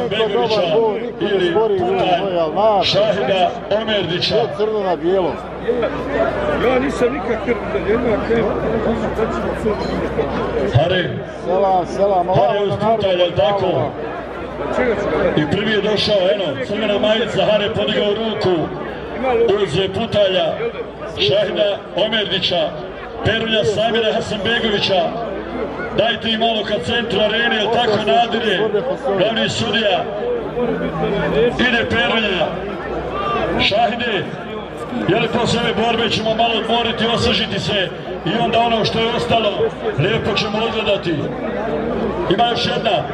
Hasanbegovića ili Putalj Šahida Omerdića. Crno na bijelo. Ja nisam nikak krvio. Hari. Selam. Hari uz Putalj, jel' tako? I prvi je došao, eno, crvena majica, Hare podigao ruku uz Putalja Šahida Omerdića, Perulja Samira Hasanbegovića. Dajte im malo ka centru arene, jel' tako nadire, glavni sudija. Ide Perulja. Šahide, je li posle ove borbe ćemo malo odmoriti, osvežiti se i onda ono što je ostalo, lijepo ćemo odgledati. Ima još jedna.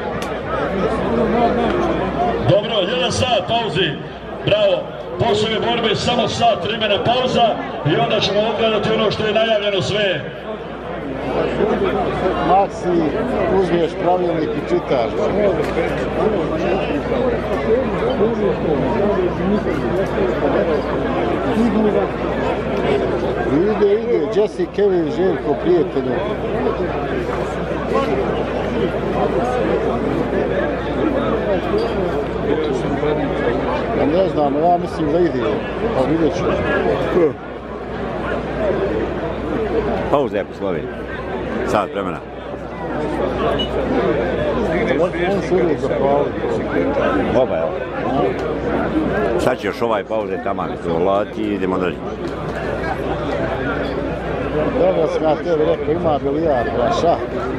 Dobro, 1 sat pauzi. Bravo. Posle ove borbe samo sat vremena pauza i onda ćemo odgledati ono što je najavljeno sve. Maksi, uzmiješ pravilnik i čitaš. Ide, Jesse, Kevin, Željko, prijatelju. Ne znam, ja mislim da ide, pa vidjet ću. Pauza je po Sloveniji. Sat vremena. On se uvijek zapali. Oba, jel? Sad će još ovaj pauze taman lati i idemo dalje. Dobro sam ja tebi rekao, ima bilijar, šah.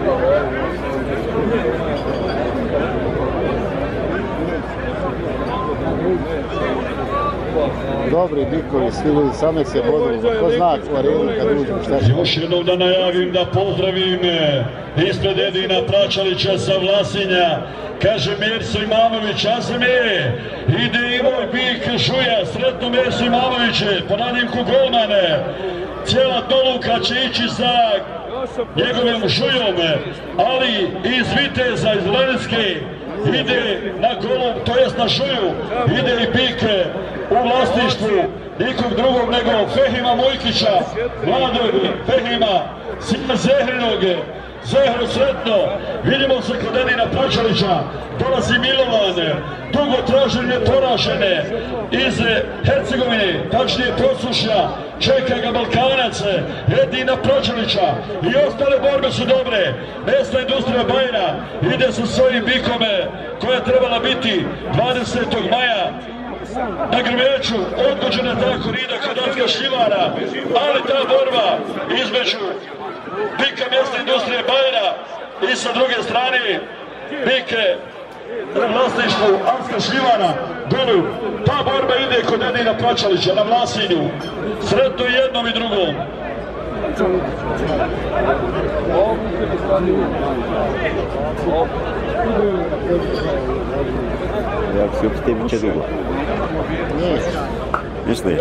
Dobri bikovi, svi ljudi, same se bodu, ko zna u arenu kad uđemo, šta će? Još jednom da najavim, da pozdravim ispred Edina Pračalića sa Vlasinja, kaže Merso Imamović, Azmije, ide i moj bik Žuja, sretno Merso Imamoviće, po nadimku golmane, cijela Doluka će ići za njegovim Žujom, ali iz Viteza, iz Lenjske, ide na golom, to jest na Žuju, ide i bik u vlasništvu nikog drugog nego Fehima Mojkića, mladog Fehima, sina Zehrinog. Zehro sretno, vidimo se kod Edina Pračalića, dolazi Milovan, dugo traženje poražene iz Hercegovine, tačnije Posušja, čeka ga Balkanac, Edina Pračalića i ostale borbe su dobre. Mesna industrija Bajra ide sa svojim bikome koja je trebala biti 20. maja na Grmeću, odgođena ta korida kod Atka Šljivara, ali ta borba između bika Mesne industrije Bajra i sa druge strane bike u vlasništvu Atka Šljivara dolu. Ta borba ide kod Edina Pračalića na Vlasinju. Sretno i jednom i drugom. Jak si opšte biće dugo? Misliš?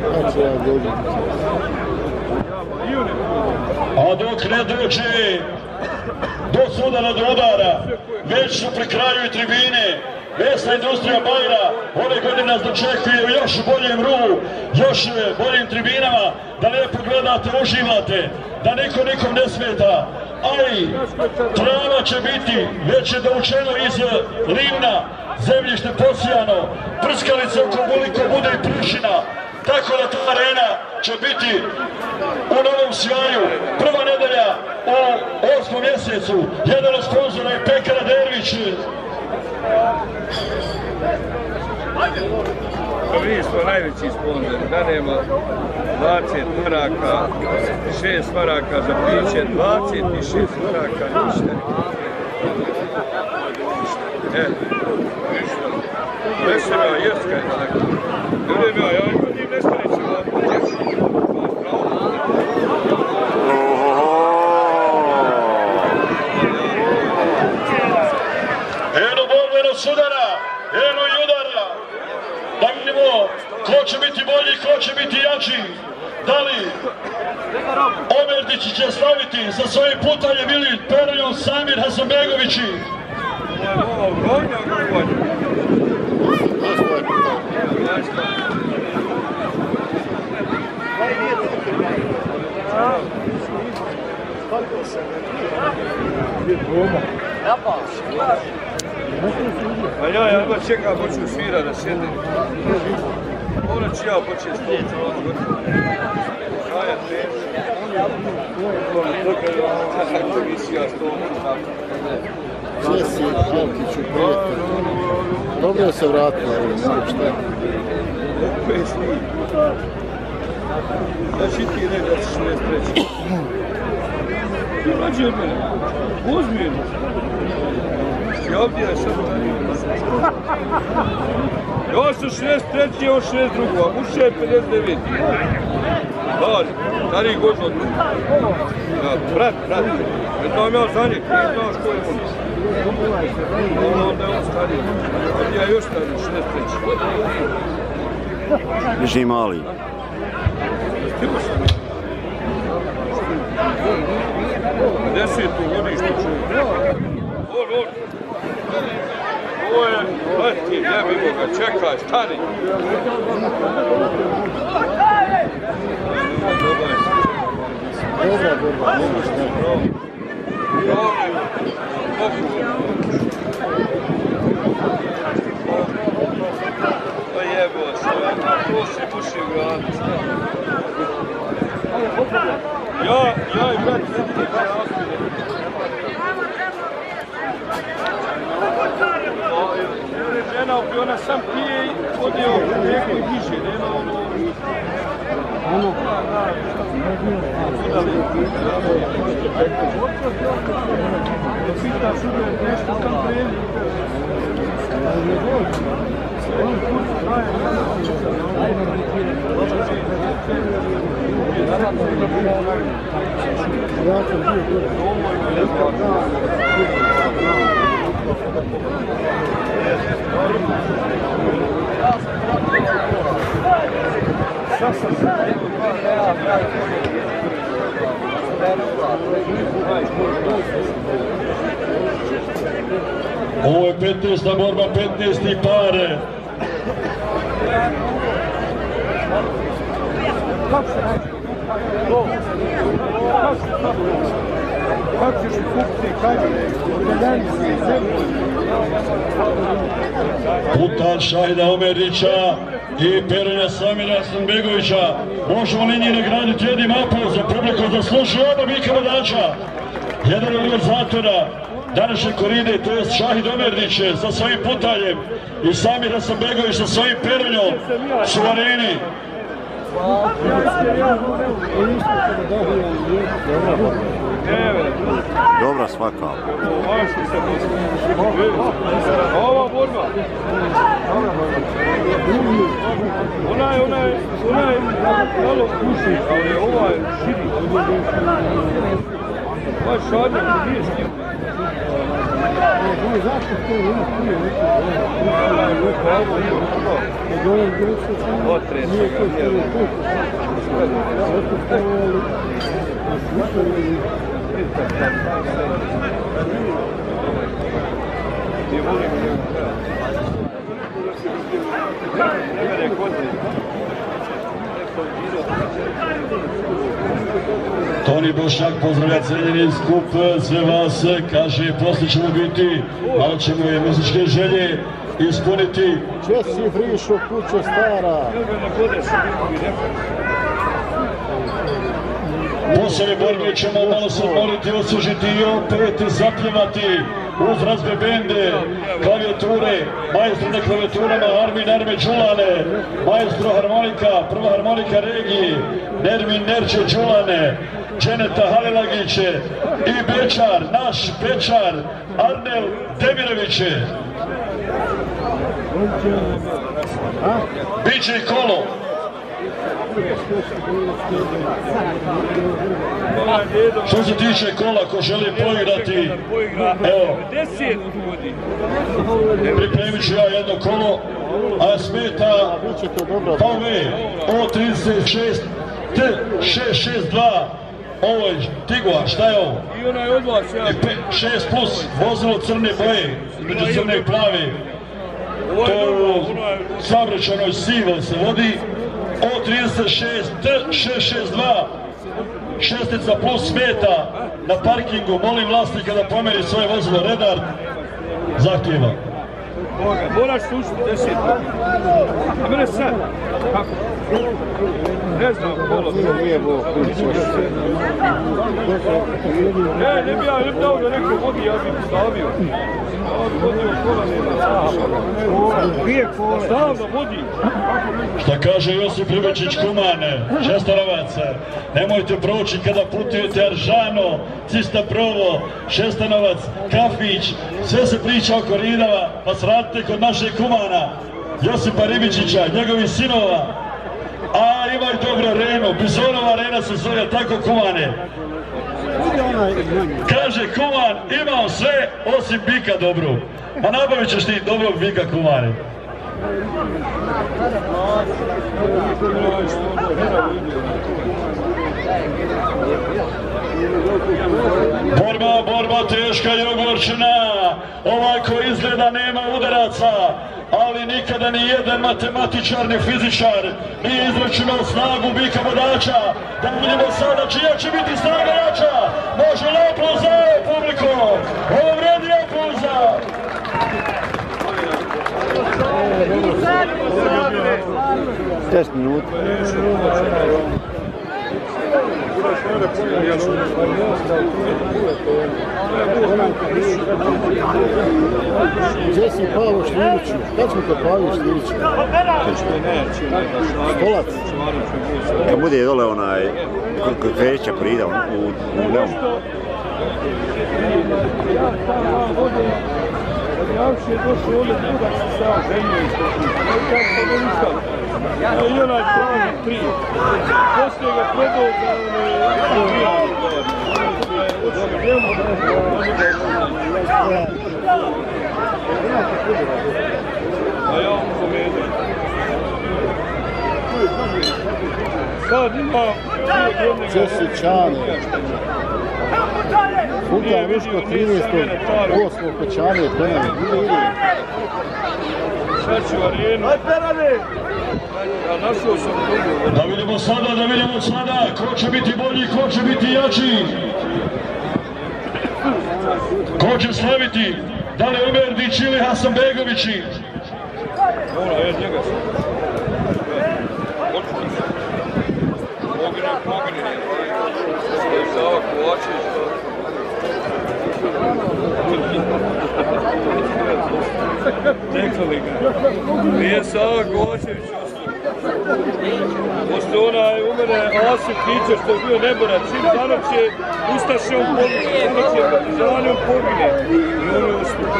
A dok ne dođe do sudara, do udara, već su pri kraju i tribine. Mesna industrija Bajra ove godine nas dočekuje u još boljem ruvu, još boljim tribinama, da lijepo gledate, uživate, da niko nikom ne smeta. Ali trava će biti, već je dovučeno iz Livna, zemljište posijano, prskalice koliko bude i prušina, tako da ta arena će biti u novom sjaju. Prva nedelja u 8. mjesecu, jedan od sponzora je Pekara Dervić. Mi smo najveći sponzori, danemo 20 maraka, 6 maraka za piće, 26 maraka, ništa. Vesela jeska je tako. Ljudima, ja kod njim nešto neću Eno borbeno sudara, eno i udara. Da vidimo ko će biti bolji, ko će biti jači. Da li Omerdić će slaviti sa svojim Putaljem ili Peruljom Samir Hasanbegovići? A ja jedva čekam, hoću svira da sjedne. Morat ću ja početi stoliti. Šaja teže. Aktivisija stoliti. Česi, Jelkiću, prijatelj. Dobro je se vratila, šta je? Opet snim. Znači ti ne da ćeš ne streći. Rađi od mene. Uzmi jedno. Ja ovdje je sad. Ja sam 63, on 62, a muša je 59. Dali, stariji god od mene. Brat. Ne znam ja za njeg, ne znaš ko je on. Onda je on stariji. Ovdje ja još stariji, 63. Viši mali. Stigo sam. 10. godište čujem. On. Ovo je, leti, jebimo ga, čekaj, stani. Dobra borba, nemaš neko. Pa jebo se, to si muši graditi. Ja i brat vidite kada ospide. Žena opet, ona sam pije i odje u neko i diže, nema ono... Pitaš uvijek nešto sam premi. Ovo je 15. borba, 15. par. Putal Šahida Omerića i Peronja Samira Sanbegovića. Možemo li njih nagraditi jednim aplauzom za publiku zaslužuje oba bika vodača. Jedan organizatora današnje koride, to je Šahid Omerdić sa svojim putaljem i Samir Hasanbegović sa svojim Peronjom su u areni. Dobra svaka. Ova borba. Ona je malo kuši, ali ova je širi. Ova je šadnja, nije s njim. Otresa ga, nije. Toni Bošnjak pozdravlja cijenjeni skup, sve vas, kaže poslije ćemo biti, ali ćemo je muzičke želje ispuniti. Česi vrišu kuće stara. Poslije borbe ćemo malo se odmoriti, osvježiti i opet zapjevati uz razbe bende, klavijature, majstor na klavijaturama Armin Erme Đulane, majstro harmonika, prva harmonika regiji, Nermin Nerče Đulane, Dženeta Halilagiće i Bečar, naš Bečar, Arnel Demiroviće. Biće i kolo. Što se tiče kola, ko želi poigrati, evo, pripremit ću ja jedno kolo, a smeta VW O36 T662, ovo je Tiguan, šta je ovo? I ona je od vas, ja. 6 plus, vozilo crne boje, među crne i plave, to je u saobraćajnoj sivo se vodi, O36 T662, šestica plus smeta na parkingu, molim vlasnika da pomeri svoje vozilo, redar zahtjeva. Moraš slušati 10. A mene sad. Kako? Ne znam, pola. Nije Bog. Ne bi ja dao da neko vodi, ja bih stavio. Stav da vodi. Šta kaže Josip Ribečić Kumane, Šestanovac, nemojte proći kada putujete Aržano, Cista Provo, Šestanovac, Kafić, sve se priča oko Ridava, pa sradite kod našeg Kumana, Josipa Ribičića, njegovih sinova, a ima i dobru arenu, Bizonova arena se zove, tako Kumane. Kaže Kuman, imao sve osim bika dobru, a nabavit ćeš ti dobrog bika Kumane. Borba teška i ogorčena, ovaj ko izgleda nema udaraca, ali nikada ni jedan matematičar ni fizičar nije izračunao snagu bika bodača. Da vidimo sada čija će biti snaga jača, može li aplauz za ovo publiku, ovo vredi aplauza. 10 minuta. Gdje si Pavo Šljiviću? Kad smo te Pavo Šljiviću? Stolac. Kad bude dole onaj kreća prida u Neum. Javši je došao ovdje da se sam zemlje istočno. I onaj plan 3. Poslije ga predao a ja mu povedem. Sad ima Česićane. Sultan Viško 13. 8. Kočane, Penane. Sad ću arenu. Da vidimo sada, ko će biti bolji, ko će biti jači. Ko će slaviti, da li Omerdić ili Hasanbegovići. Ono, njega se. Pogine. Sava Kovačević. Nekali ga. Nije Sava Kovačević ostao. Pošto onaj umene Asif Kričar što je bio neborac, čim zanoće Ustašom pogine, zanoće Partizanijom pogine. I on je ustao.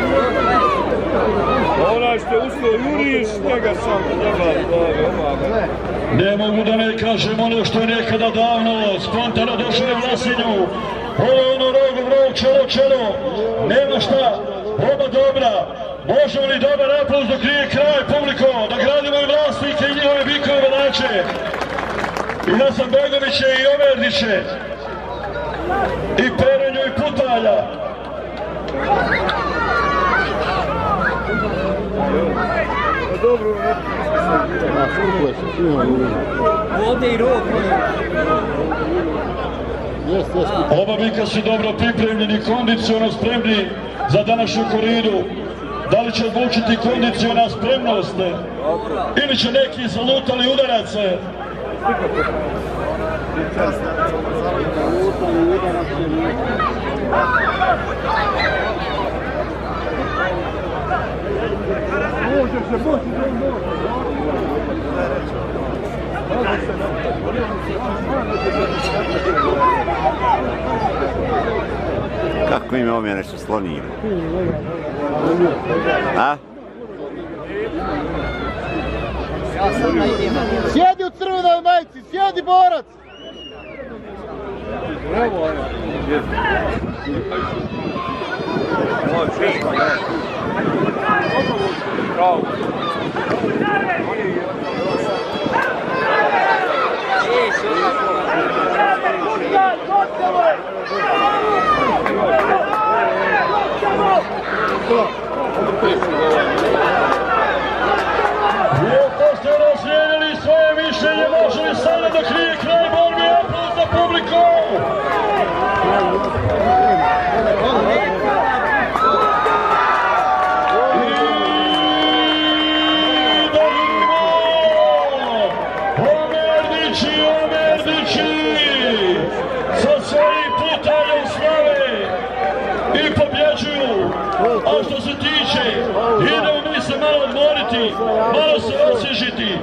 Onaj što je ustao Juriš, njega sam njega glave omame. Ne mogu da ne kažem ono što je nekada davno spontano došlo na Vlasinju. Ovo je ono rog, čelo, nema šta, oba dobra. Možemo li dobar aplauz dok nije kraj, publiko, da gradimo i vlasnike i njihove bikove vodače. I Hasanbegoviće i Omerdiće. I Perenju i Putalja. Ovdje i rog. Oba bika su dobro pripremljeni, kondicionalno spremni za današnju koridu. Da li će odlučiti kondicionalna spremnost ili će neki zalutali udarac? Kako im je ovo nešto slonilo? A? Sjedi u crvenoj majici, sjedi borac! Bravo, bravo. Lijepo ste razvijenili svoje mišljenje, može li sada dok nije kraj borbi aplauz za publiku? I odmoriti, malo se osvježiti.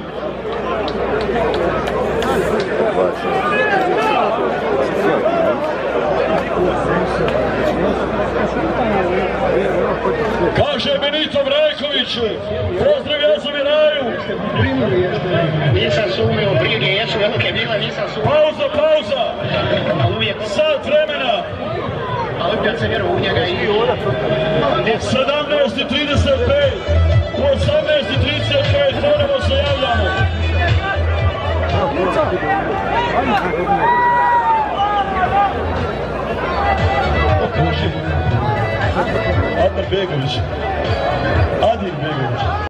Kaže Benito Vrajković, pozdrav Jazomiraju. Nisam sumio brige, jesu velike bile, nisam sumio. Pauza. Sat vremena. Ali kad se vjerujem u njega i 17:35, u 18:35 ponovo se javljamo. Adil Begović.